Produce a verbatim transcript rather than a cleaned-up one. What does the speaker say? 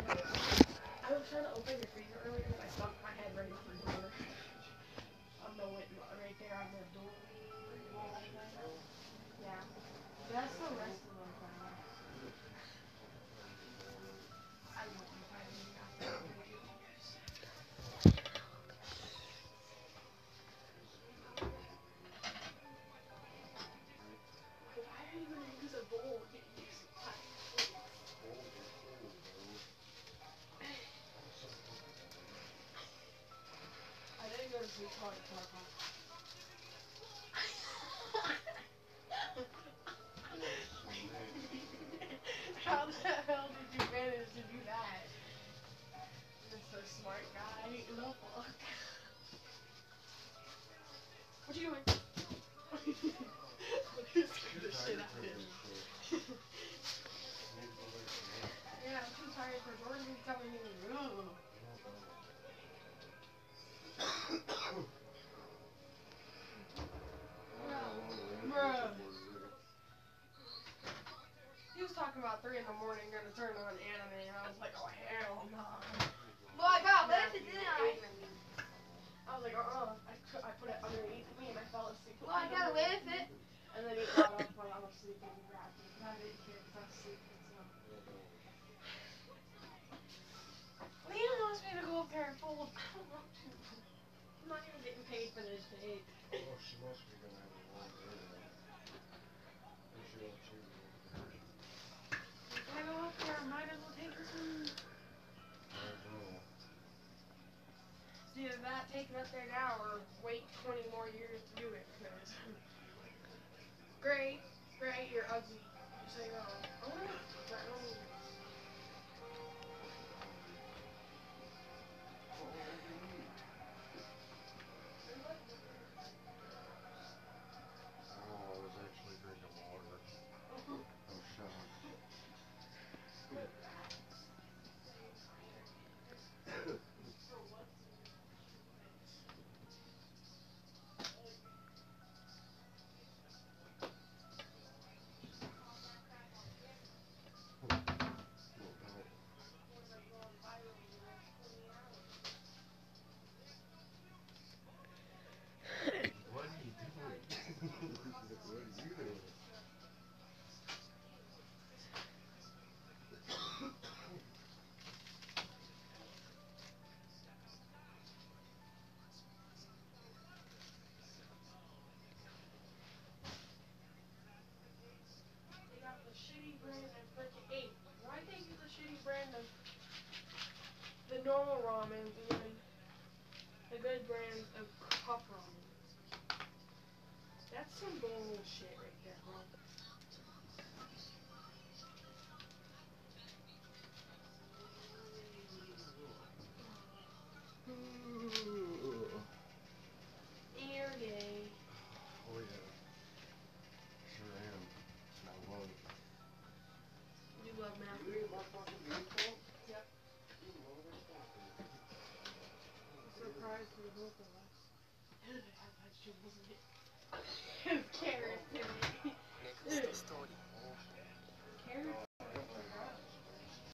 I was trying to open your freezer earlier because I stuck my head right in the door. On the window, right there on the door. Yeah. That's the rest of them kind of. I wouldn't find any after years. Why are you gonna use a bowl? You use a plastic plate. I didn't go to sleep till like four o'clock. How the hell did you manage to do that? You're so smart, guy. The fuck? What you doing? You scared the shit out of him. Yeah, I'm too tired for Jordan to be coming in the room. Bruh. He was talking about three in the morning gonna turn on anime, and I was like, oh hell no. Well, I got with it, didn't I? I was like, uh-uh. I, I put it underneath me and I fell asleep. Well, I got away with it. And then he got up when I was sleeping and grabbed me. And I didn't care because I was sleeping, so. Leah wants me to go up there and fold. I don't want to. I'm not even getting paid for this shit. Well, she must be gonna have a long day then. If she wants you to go there. If I go up there, I might as well take this one. I don't know. It's either that, take it up there now, or wait twenty more years to do it. Cause great, great, you're ugly. You say no. Oh, no. Oh, I was actually drinking water. I was shocked. What are you doing? What are you doing? They got the shitty brand of freaking eight. Why they use the shitty brand of the normal ramen and then the good brand of cup ramen? That's some bullshit right there, bro. You're gay. Oh yeah. Sure am. I love it. You love math. You ate my fucking meatball? Yep. You motherfucker. Surprise for both of us. And it had vegetables in it.